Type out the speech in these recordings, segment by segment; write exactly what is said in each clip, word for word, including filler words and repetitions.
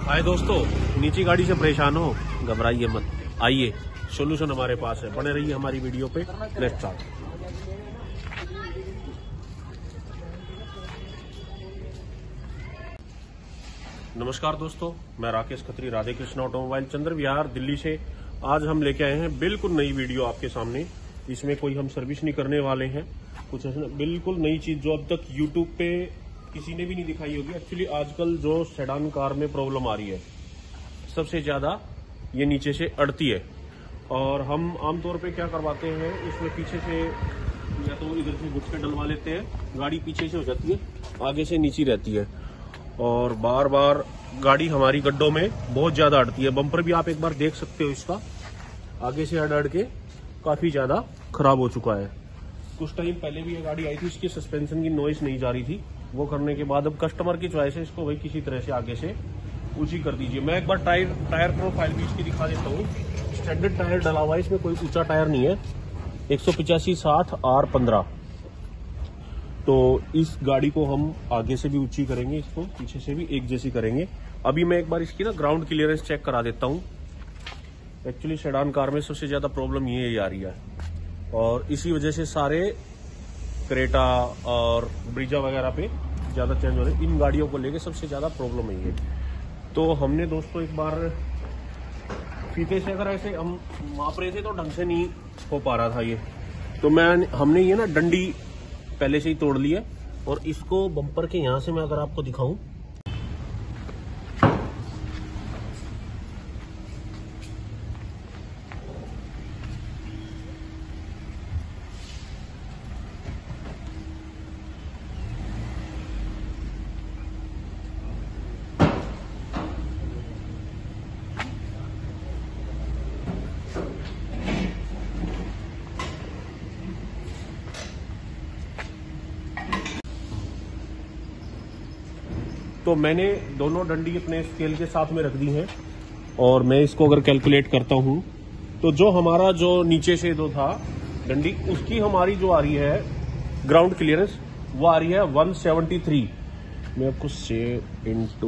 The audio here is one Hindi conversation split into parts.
हाय दोस्तों, नीची गाड़ी से परेशान हो, घबराइए मत, आइए सोल्यूशन हमारे पास है। बने रहिए हमारी वीडियो पे। Let's start. नमस्कार दोस्तों, मैं राकेश खत्री, राधे कृष्ण ऑटोमोबाइल, चंद्र विहार, दिल्ली से। आज हम लेके आए हैं बिल्कुल नई वीडियो आपके सामने। इसमें कोई हम सर्विस नहीं करने वाले हैं, कुछ बिल्कुल नई चीज जो अब तक यूट्यूब पे किसी ने भी नहीं दिखाई होगी। एक्चुअली आजकल जो सेडान कार में प्रॉब्लम आ रही है सबसे ज्यादा ये नीचे से अड़ती है। और हम आमतौर पे क्या करवाते हैं, इसमें पीछे से या तो इधर से गुटके डलवा लेते हैं, गाड़ी पीछे से हो जाती है, आगे से नीची रहती है और बार बार गाड़ी हमारी गड्ढों में बहुत ज्यादा अड़ती है। बम्पर भी आप एक बार देख सकते हो, इसका आगे से अड़ अड़ के काफी ज्यादा खराब हो चुका है। कुछ टाइम पहले भी ये गाड़ी आई थी, इसकी सस्पेंशन की नॉइस नहीं जा रही थी। वो करने के बाद अब कस्टमर की चॉइस है, इसको भाई किसी तरह से आगे से ऊंची कर दीजिए। मैं एक बार टायर टायर प्रोफाइल भी इसकी दिखा देता हूँ। स्टैंडर्ड टायर डला हुआ है, इसमें कोई ऊंचा टायर नहीं है। एक सौ पिचासी साठ आर पंद्रह। तो इस गाड़ी को हम आगे से भी ऊंची करेंगे, इसको पीछे से भी एक जैसी करेंगे। अभी मैं एक बार इसकी ना ग्राउंड क्लियरेंस चेक करा देता हूँ। एक्चुअली सेडान कार में सबसे ज्यादा प्रॉब्लम ये आ रही है और इसी वजह से सारे क्रेटा और ब्रीजा वगैरह पे ज्यादा चेंज हो रहे हैं। इन गाड़ियों को लेके सबसे ज्यादा प्रॉब्लम है ये। तो हमने दोस्तों एक बार फीते से अगर ऐसे हम माप रहे थे तो ढंग से नहीं हो पा रहा था ये, तो मैं हमने ये ना डंडी पहले से ही तोड़ ली है और इसको बम्पर के यहां से मैं अगर आपको दिखाऊं, तो मैंने दोनों डंडी अपने स्केल के साथ में रख दी हैं और मैं इसको अगर कैलकुलेट करता हूं तो जो हमारा जो नीचे से जो था डंडी, उसकी हमारी जो आ रही है ग्राउंड क्लियरेंस, वो आ रही है एक सौ तिहत्तर। मैं आपको से इंटू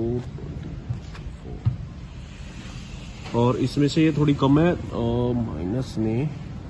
और इसमें से ये थोड़ी कम है माइनस में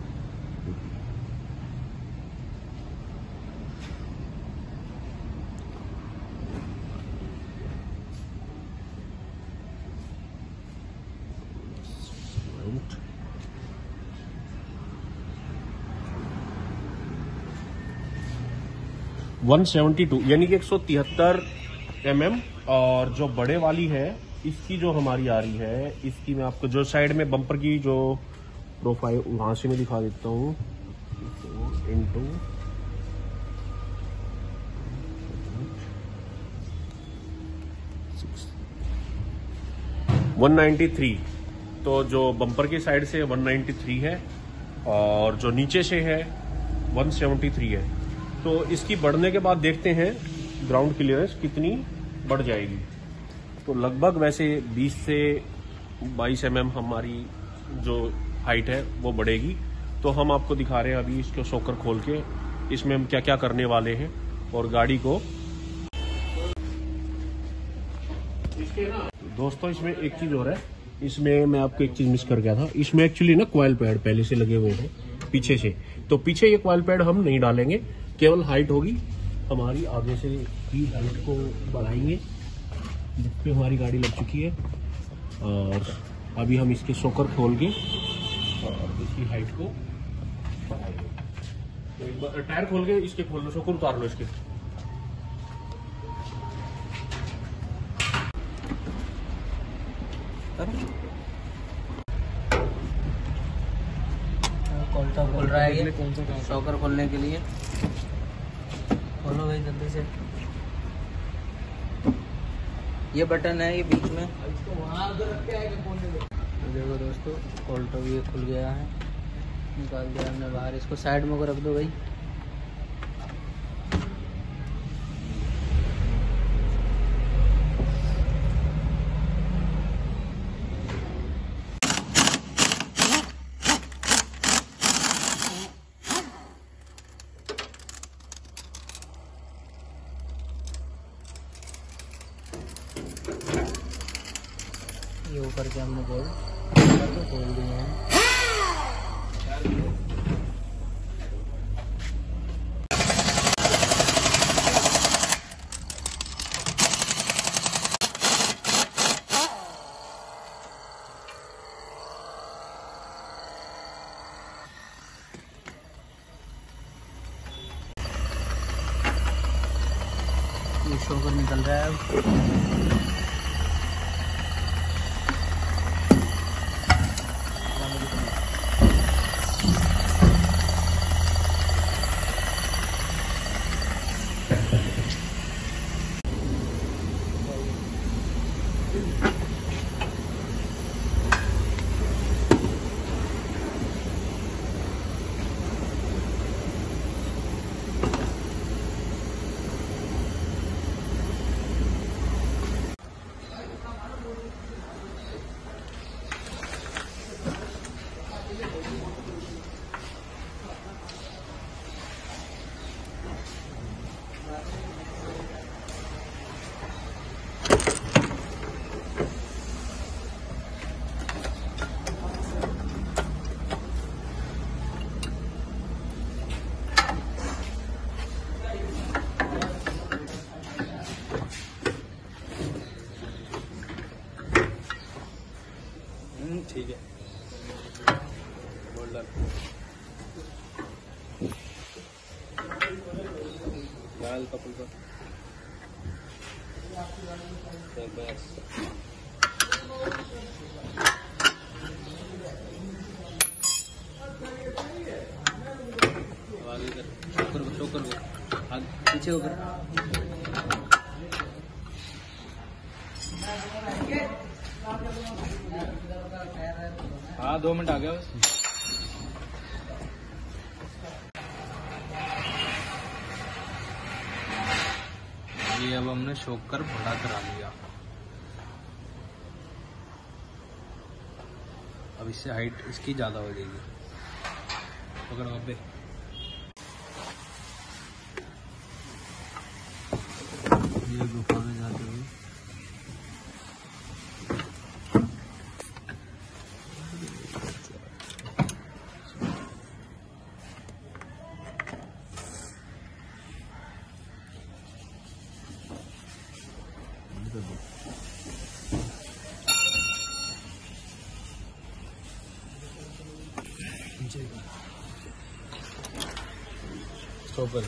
एक सौ बहत्तर यानी कि एक सौ तिहत्तर एम एम। और जो बड़े वाली है इसकी जो हमारी आ रही है, इसकी मैं आपको जो साइड में बम्पर की जो प्रोफाइल वहां से मैं दिखा देता हूँ। इंटू वन नाइन्टी थ्री, तो जो बम्पर की साइड से वन नाइन्टी थ्री है और जो नीचे से है वन सेवेंटी थ्री है। तो इसकी बढ़ने के बाद देखते हैं ग्राउंड क्लियरेंस कितनी बढ़ जाएगी। तो लगभग वैसे बीस से बाईस एम एम हमारी जो हाइट है वो बढ़ेगी। तो हम आपको दिखा रहे हैं अभी इसको शॉकर खोल के, इसमें हम क्या क्या करने वाले हैं और गाड़ी को इसके ना दोस्तों, इसमें एक चीज और है। इसमें मैं आपको एक चीज मिस कर गया था, इसमें एक्चुअली ना कॉइल पैड पहले से लगे हुए हैं पीछे से। तो पीछे ये कॉइल पैड हम नहीं डालेंगे, केवल हाइट होगी हमारी, आगे से ही हाइट को बढ़ाएंगे जिसपे हमारी गाड़ी लग चुकी है। और अभी हम इसके शॉकर खोल के और इसकी हाइट को बढ़ाएंगे। तो एक बार टायर खोल के इसके खोल लो, शॉकर उतार लो इसके। कौन खोल रहा है ये? शॉकर खोलने के लिए खोलो भाई जल्दी से। ये बटन है, ये बीच में देखो दोस्तों, ऑल्टो भी खुल गया है, निकाल दिया हमने बाहर। इसको साइड में को रख दो भाई। ये ऊपर के हमने बोल्ट खोल दिए हैं। ये शॉकर निकल रहा है अब। ठीक है, लाल कपल का बस आगे कर, शोकर को शोकर को आगे पीछे होकर। हाँ दो मिनट आ गया बस। ये अब हमने शोकर बड़ा करा लिया। अब इससे हाइट इसकी ज्यादा हो जाएगी। पकड़ पे ये गुफा में जाते हुए शोकर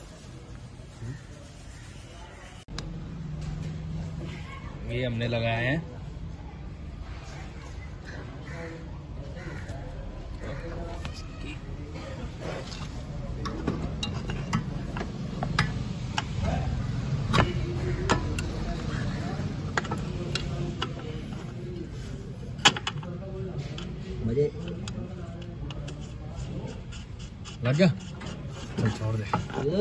ये हमने लगाए हैं। मजे लग गया, चल छोड़ दे।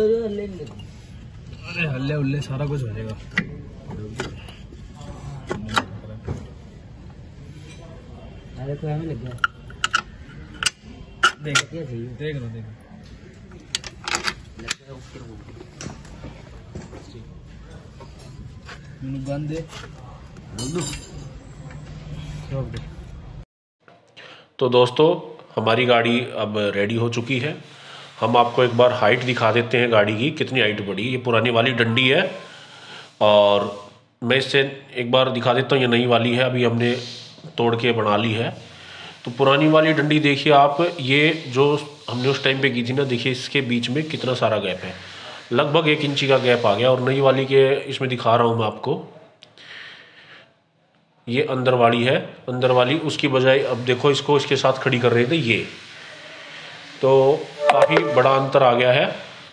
अरे हल्ले उल्ले सारा कुछ हो जाएगा। अरे तो हमें लग गया, देख देख लो देख बंद दे। तो दोस्तों हमारी गाड़ी अब रेडी हो चुकी है। हम आपको एक बार हाइट दिखा देते हैं गाड़ी की, कितनी हाइट बढ़ी। ये पुरानी वाली डंडी है और मैं इससे एक बार दिखा देता हूँ। ये नई वाली है, अभी हमने तोड़ के बना ली है। तो पुरानी वाली डंडी देखिए आप, ये जो हमने उस टाइम पे की थी ना, देखिए इसके बीच में कितना सारा गैप है, लगभग एक इंची का गैप आ गया। और नई वाली के इसमें दिखा रहा हूँ मैं आपको, ये अंदर वाली है, अंदर वाली उसकी बजाय अब देखो इसको इसके साथ खड़ी कर रहे थे ये, तो काफ़ी बड़ा अंतर आ गया है।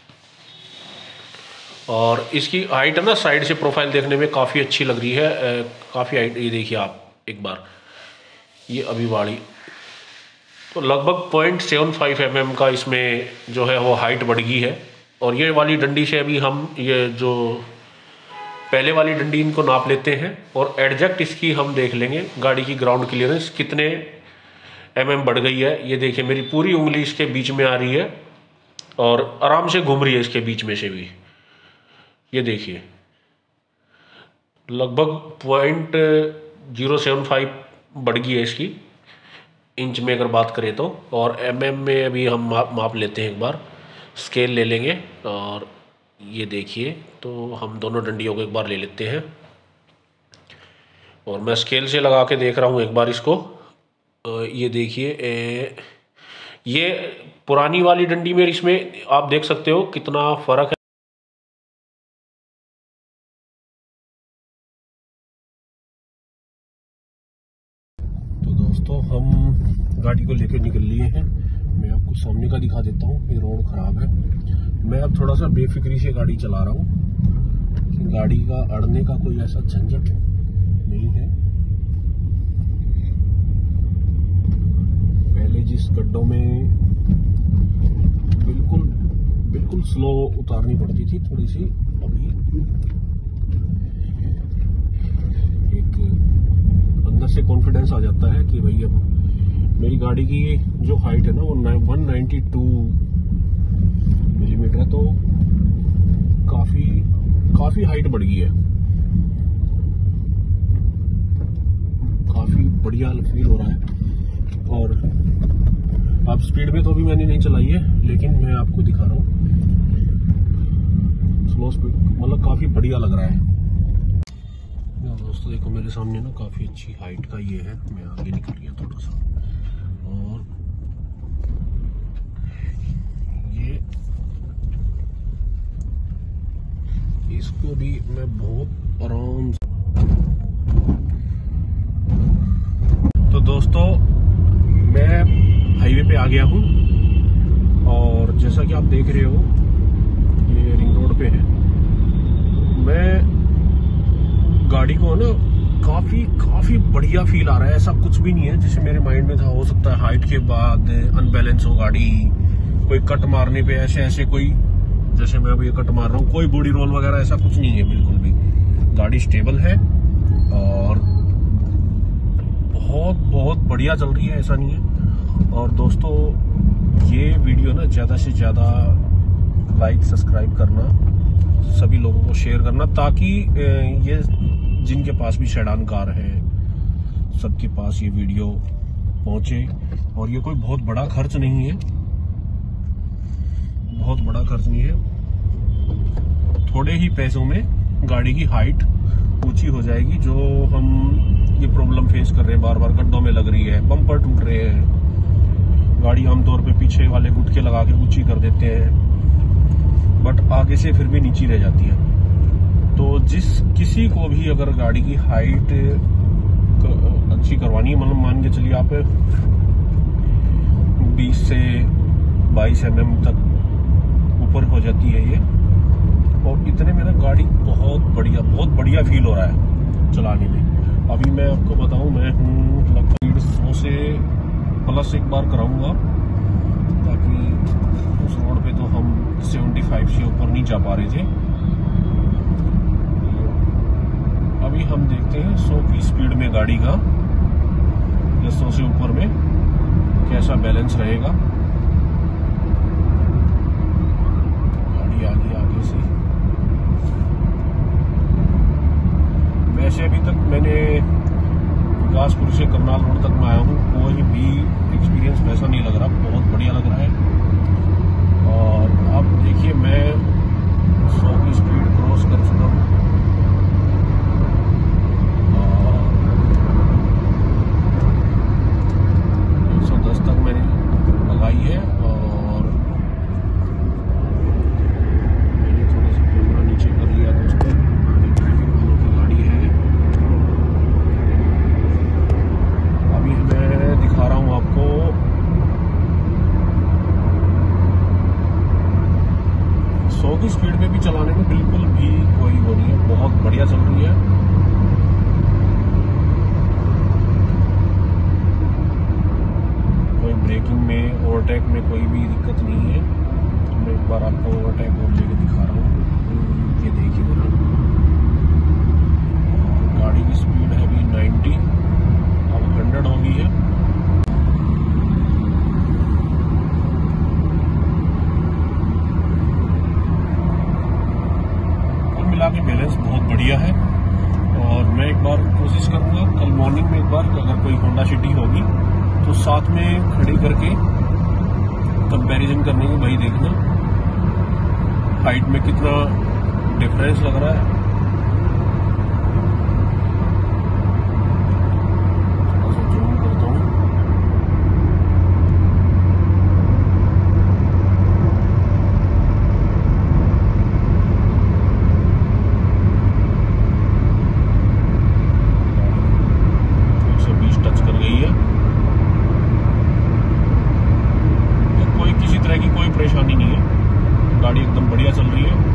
और इसकी हाइट है ना, साइड से प्रोफाइल देखने में काफ़ी अच्छी लग रही है, काफ़ी हाइट। ये देखिए आप एक बार, ये अभी वाली तो लगभग point seven five M M का इसमें जो है वो हाइट बढ़ गई है। और ये वाली डंडी से अभी हम ये जो पहले वाली डंडी इनको नाप लेते हैं और एडजस्ट इसकी हम देख लेंगे गाड़ी की ग्राउंड क्लियरेंस कितने एम एम बढ़ गई है। ये देखिए मेरी पूरी उंगली इसके बीच में आ रही है और आराम से घूम रही है इसके बीच में से भी। ये देखिए लगभग पॉइंट जीरो सेवन फाइव बढ़ गई है इसकी, इंच में अगर बात करें तो। और एम एम में अभी हम माप माप लेते हैं, एक बार स्केल ले लेंगे। और ये देखिए, तो हम दोनों डंडियों को एक बार ले लेते हैं और मैं स्केल से लगा के देख रहा हूँ एक बार इसको। ये देखिए, ये पुरानी वाली डंडी में इसमें आप देख सकते हो कितना फ़र्क है। तो दोस्तों, हम गाड़ी को लेकर निकल लिए हैं। मैं आपको सामने का दिखा देता हूँ, ये रोड ख़राब है। मैं अब थोड़ा सा बेफिक्री से गाड़ी चला रहा हूँ कि गाड़ी का अड़ने का कोई ऐसा झंझट नहीं है। पहले जिस गड्ढों में बिल्कुल बिल्कुल स्लो उतारनी पड़ती थी थोड़ी सी, अभी एक अंदर से कॉन्फिडेंस आ जाता है कि भाई अब मेरी गाड़ी की जो हाइट है ना वो वन नाइन्टी टू मिलीमीटर है, तो काफी काफी हाइट बढ़ गई है। काफी बढ़िया फील हो रहा है। और अब स्पीड में तो अभी मैंने नहीं चलाई है, लेकिन मैं आपको दिखा रहा हूँ स्लो स्पीड, मतलब काफी बढ़िया लग रहा है। दोस्तों देखो, मेरे सामने ना काफी अच्छी हाइट का ये है। मैं आगे निकल गया थोड़ा सा, और ये इसको भी मैं बहुत आराम से। तो दोस्तों, मैं हाईवे पे आ गया हूँ और जैसा कि आप देख रहे हो ये रिंग रोड पे है। मैं गाड़ी को ना काफी काफी बढ़िया फील आ रहा है। ऐसा कुछ भी नहीं है जैसे मेरे माइंड में था। हो सकता है हाइट के बाद अनबैलेंस हो गाड़ी, कोई कट मारने पे ऐसे ऐसे कोई, जैसे मैं अभी ये कट मार रहा हूँ, कोई बॉडी रोल वगैरह ऐसा कुछ नहीं है बिल्कुल भी। गाड़ी स्टेबल है और बहुत बहुत बढ़िया चल रही है, ऐसा नहीं है। और दोस्तों, ये वीडियो ना ज़्यादा से ज़्यादा लाइक सब्सक्राइब करना, सभी लोगों को शेयर करना, ताकि ये जिनके पास भी सेडान कार है सबके पास ये वीडियो पहुंचे। और ये कोई बहुत बड़ा खर्च नहीं है, बहुत बड़ा खर्च नहीं है। थोड़े ही पैसों में गाड़ी की हाइट ऊंची हो जाएगी। जो हम ये प्रॉब्लम फेस कर रहे हैं, बार बार गड्ढों में लग रही है, बम्पर टूट रहे हैं, गाड़ी आमतौर पे पीछे वाले गुटके लगा के ऊंची कर देते हैं, बट आगे से फिर भी नीची रह जाती है। तो जिस किसी को भी अगर गाड़ी की हाइट अच्छी करवानी है, मतलब मान के चलिए आप बीस से बाईस एम एम तक ऊपर हो जाती है ये, और इतने में ना गाड़ी बहुत बढ़िया बहुत बढ़िया फील हो रहा है चलाने में। अभी मैं आपको बताऊं, मैं हूँ लगभग सौ से प्लस एक बार कराऊंगा, ताकि उस रोड पे तो हम पचहत्तर से ऊपर नहीं जा पा रहे थे। अभी हम देखते हैं सौ की स्पीड में गाड़ी का या सौ से ऊपर में कैसा बैलेंस रहेगा। गाड़ी आ गई आगे से। वैसे अभी तक मैंने विकासपुर से करनाल रोड तक मैं आया हूँ, कोई भी एक्सपीरियंस वैसा नहीं लग रहा, बहुत बढ़िया लग रहा है। और अब देखिए, मैं सौ की स्पीड क्रॉस कर चुका हूँ और एक सौ दस तक मैंने लगाई है। और मैंने थोड़ा सा कैमरा नीचे कर लिया दोस्तों, ट्रैफिक वालों की गाड़ी है। अभी मैं दिखा रहा हूँ आपको सौ की स्पीड में भी चलाने में बिल्कुल भी कोई वो नहीं है, बहुत बढ़िया चल रही है। कोई ब्रेकिंग में, ओवरटेक में कोई भी दिक्कत नहीं है। मैं एक बार आपको ओवरटेक और लेके दिखा रहा हूँ, ये देखिए जरा। गाड़ी की स्पीड है अभी नब्बे, अब हंड्रेड हो गई है। मिला के बैलेंस बहुत बढ़िया है। और मैं एक बार कोशिश करूंगा कल मॉर्निंग होंडा सिटी होगी, तो साथ में खड़ी करके कंपैरिजन करने में भाई देखना हाइट में कितना डिफरेंस लग रहा है। थोड़ा सा जूम करता हूँ। एक सौ बीस टच कर गई है, तो कोई किसी तरह की कोई परेशानी नहीं है, गाड़ी एकदम बढ़िया चल रही है।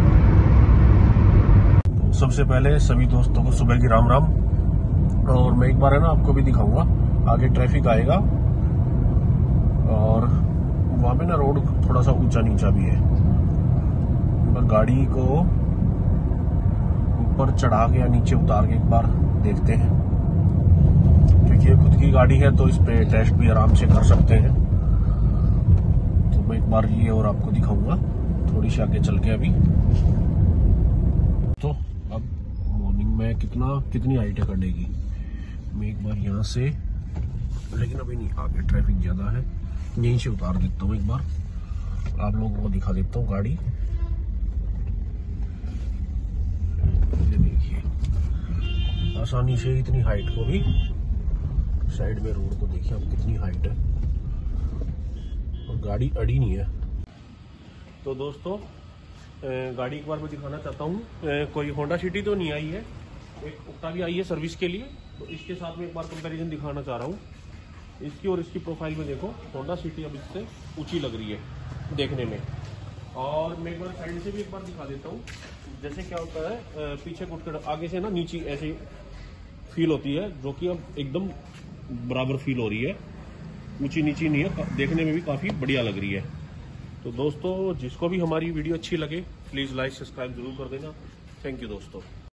सबसे पहले सभी दोस्तों को सुबह की राम राम। और मैं एक बार है ना आपको भी दिखाऊंगा, आगे ट्रैफिक आएगा और वहां पे ना रोड थोड़ा सा ऊंचा नीचा भी है, पर गाड़ी को ऊपर चढ़ा के या नीचे उतार के एक बार देखते हैं, क्योंकि ये खुद की गाड़ी है तो इस पे टेस्ट भी आराम से कर सकते हैं। तो मैं एक बार ये और आपको दिखाऊंगा थोड़ी सी आगे चल के। अभी तो अब मॉर्निंग में कितना कितनी हाइट है करने की, मैं एक बार यहाँ से, लेकिन अभी नहीं, आगे ट्रैफिक ज्यादा है, यहीं से उतार देता हूँ, एक बार आप लोगों को दिखा देता हूँ गाड़ी। ये देखिए आसानी से इतनी हाइट को भी, साइड में रोड को देखिए अब कितनी हाइट है, और गाड़ी अड़ी नहीं है। तो दोस्तों गाड़ी एक बार मैं दिखाना चाहता हूँ, कोई होंडा सिटी तो नहीं आई है, एक ओक्टाविया आई है सर्विस के लिए, तो इसके साथ में एक बार कंपैरिजन दिखाना चाह रहा हूँ। इसकी और इसकी प्रोफाइल में देखो, होंडा सिटी अब इससे ऊंची लग रही है देखने में। और मैं एक बार साइड से भी एक बार दिखा देता हूँ, जैसे क्या होता है पीछे कुट आगे से ना नीचे ऐसे फील होती है, जो कि अब एकदम बराबर फील हो रही है, ऊंची नीची नहीं है, देखने में भी काफी बढ़िया लग रही है। तो दोस्तों जिसको भी हमारी वीडियो अच्छी लगे प्लीज लाइक सब्सक्राइब जरूर कर देना। थैंक यू दोस्तों।